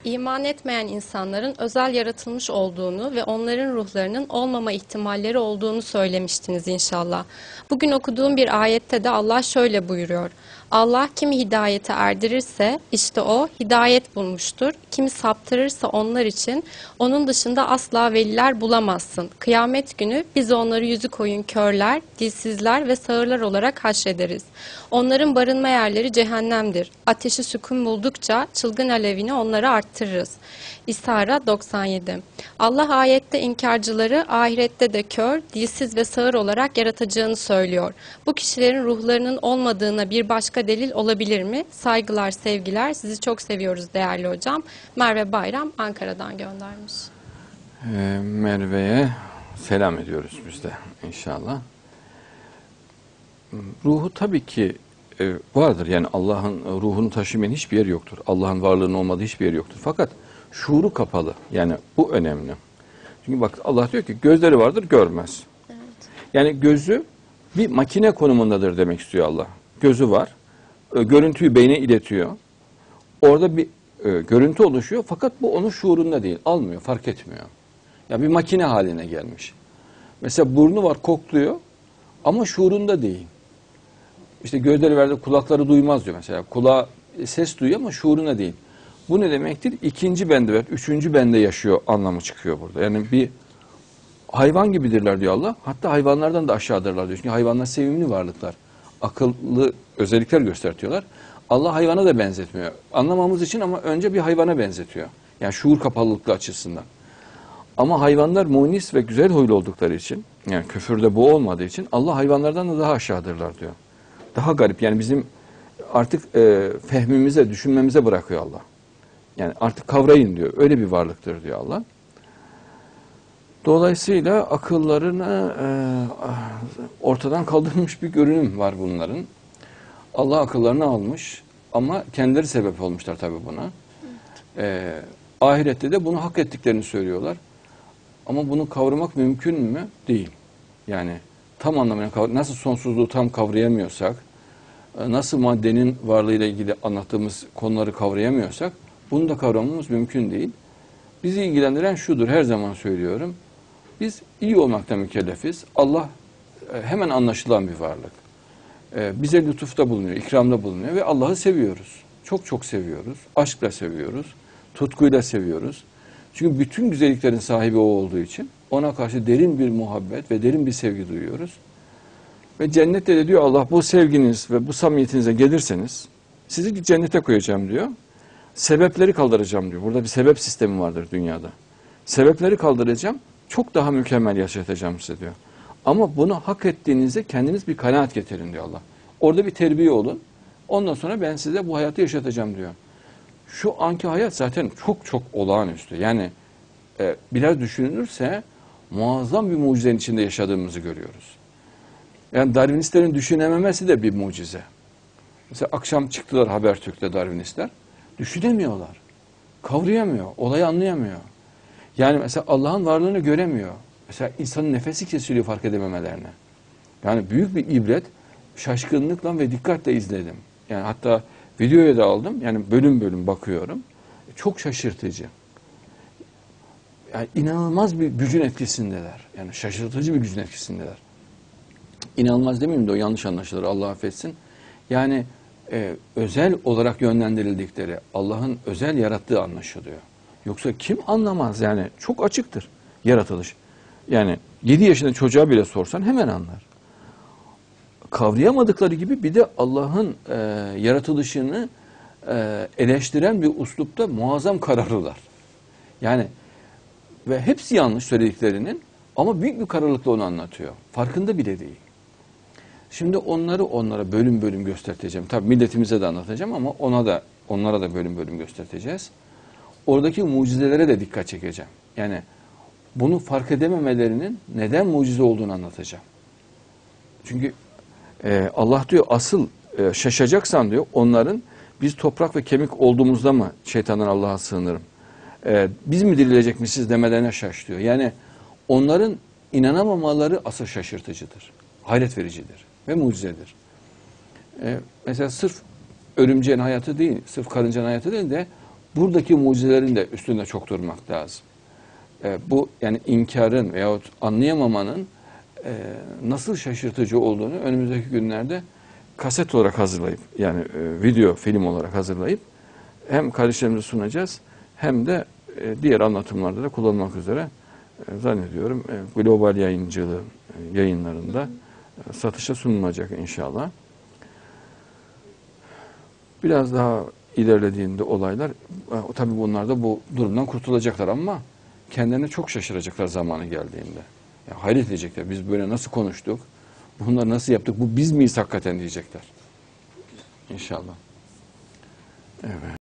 İman etmeyen insanların özel yaratılmış olduğunu ve onların ruhlarının olmama ihtimalleri olduğunu söylemiştiniz inşallah. Bugün okuduğum bir ayette de Allah şöyle buyuruyor. Allah kimi hidayete erdirirse işte o hidayet bulmuştur. Kimi saptırırsa onlar için onun dışında asla veliler bulamazsın. Kıyamet günü biz onları yüzü koyun körler, dilsizler ve sağırlar olarak haşrederiz. Onların barınma yerleri cehennemdir. Ateşi sükun buldukça çılgın alevini onlara arttırırız. İsra 97. Allah ayette inkarcıları ahirette de kör, dilsiz ve sağır olarak yaratacağını söylüyor. Bu kişilerin ruhlarının olmadığına bir başka delil olabilir mi? Saygılar, sevgiler. Sizi çok seviyoruz değerli hocam. Merve Bayram Ankara'dan göndermiş. Merve'ye selam ediyoruz biz de inşallah. Ruhu tabii ki vardır. Yani Allah'ın ruhunu taşımayan hiçbir yer yoktur. Allah'ın varlığının olmadığı hiçbir yer yoktur. Fakat şuuru kapalı. Yani bu önemli. Çünkü bak Allah diyor ki gözleri vardır görmez. Evet. Yani gözü bir makine konumundadır demek istiyor Allah. Gözü var. Görüntüyü beyne iletiyor. Orada bir görüntü oluşuyor. Fakat bu onun şuurunda değil. Almıyor, fark etmiyor. Ya bir makine haline gelmiş. Mesela burnu var, kokluyor ama şuurunda değil. İşte gözleri verdi, kulakları duymaz diyor mesela. Kulağı ses duyuyor ama şuuruna değil. Bu ne demektir? İkinci bende ve üçüncü bende yaşıyor anlamı çıkıyor burada. Yani bir hayvan gibidirler diyor Allah. Hatta hayvanlardan da aşağıdırlar diyor. Çünkü hayvanlar sevimli varlıklar. Akıllı özellikler göstertiyorlar. Allah hayvana da benzetmiyor. Anlamamız için ama önce bir hayvana benzetiyor. Yani şuur kapalılıklı açısından. Ama hayvanlar munis ve güzel huylu oldukları için, yani küfürde bu olmadığı için Allah hayvanlardan da daha aşağıdırlar diyor. Daha garip, yani bizim artık fehmimize, düşünmemize bırakıyor Allah. Yani artık kavrayın diyor. Öyle bir varlıktır diyor Allah. Dolayısıyla akıllarını ortadan kaldırmış bir görünüm var bunların. Allah akıllarını almış ama kendileri sebep olmuşlar tabii buna. Ahirette de bunu hak ettiklerini söylüyorlar. Ama bunu kavramak mümkün mü? Değil. Yani tam anlamıyla nasıl sonsuzluğu tam kavrayamıyorsak, nasıl maddenin varlığıyla ilgili anlattığımız konuları kavrayamıyorsak, bunu da kavramamız mümkün değil. Bizi ilgilendiren şudur, her zaman söylüyorum. Biz iyi olmaktan mükellefiz. Allah hemen anlaşılan bir varlık. Bize lütufta bulunuyor, ikramda bulunuyor ve Allah'ı seviyoruz. Çok çok seviyoruz. Aşkla seviyoruz. Tutkuyla seviyoruz. Çünkü bütün güzelliklerin sahibi o olduğu için ona karşı derin bir muhabbet ve derin bir sevgi duyuyoruz. Ve cennette de diyor Allah, bu sevginiz ve bu samimiyetinize gelirseniz sizi cennete koyacağım diyor. Sebepleri kaldıracağım diyor. Burada bir sebep sistemi vardır dünyada. Sebepleri kaldıracağım, çok daha mükemmel yaşatacağım size diyor. Ama bunu hak ettiğinizde kendiniz bir kanaat getirin diyor Allah. Orada bir terbiye olun. Ondan sonra ben size bu hayatı yaşatacağım diyor. Şu anki hayat zaten çok çok olağanüstü. Yani biraz düşünülürse muazzam bir mucizenin içinde yaşadığımızı görüyoruz. Yani Darwinistlerin düşünememesi de bir mucize. Mesela akşam çıktılar Habertürk'te Darwinistler. Düşünemiyorlar. Kavrayamıyor. Olayı anlayamıyor. Yani mesela Allah'ın varlığını göremiyor. Mesela insanın nefesi kesiliyor fark edememelerine. Yani büyük bir ibret, şaşkınlıkla ve dikkatle izledim. Yani hatta videoya da aldım. Yani bölüm bölüm bakıyorum. Çok şaşırtıcı. Yani inanılmaz bir gücün etkisindeler. Yani şaşırtıcı bir gücün etkisindeler. İnanılmaz demeyeyim de o yanlış anlaşılır, Allah affetsin. Yani özel olarak yönlendirildikleri, Allah'ın özel yarattığı anlaşılıyor. Yoksa kim anlamaz, yani çok açıktır yaratılış. Yani 7 yaşında çocuğa bile sorsan hemen anlar. Kavrayamadıkları gibi bir de Allah'ın yaratılışını eleştiren bir üslupta muazzam kararlılar. Yani ve hepsi yanlış söylediklerinin ama büyük bir kararlılıkla onu anlatıyor. Farkında bile değil. Şimdi onlara bölüm bölüm göstereceğim. Tabii milletimize de anlatacağım ama onlara da bölüm bölüm göstereceğiz. Oradaki mucizelere de dikkat çekeceğim. Yani bunu fark edememelerinin neden mucize olduğunu anlatacağım. Çünkü Allah diyor asıl şaşacaksan diyor onların biz toprak ve kemik olduğumuzda mı şeytandan Allah'a sığınırım? Biz mi dirilecekmişiz demelerine şaş diyor. Yani onların inanamamaları asıl şaşırtıcıdır. Hayret vericidir ve mucizedir. Mesela sırf örümceğin hayatı değil, sırf karıncanın hayatı değil de buradaki mucizelerin de üstünde çok durmak lazım. Bu yani inkarın veyahut anlayamamanın nasıl şaşırtıcı olduğunu önümüzdeki günlerde kaset olarak hazırlayıp yani video film olarak hazırlayıp hem kardeşlerimize sunacağız hem de diğer anlatımlarda da kullanmak üzere zannediyorum global yayıncılığı yayınlarında satışa sunulacak inşallah. Biraz daha ilerlediğinde olaylar tabii bunlar da bu durumdan kurtulacaklar ama kendilerine çok şaşıracaklar zamanı geldiğinde. Yani hayret edecekler. Biz böyle nasıl konuştuk? Bunları nasıl yaptık? Bu biz miyiz hakikaten diyecekler. İnşallah. Evet.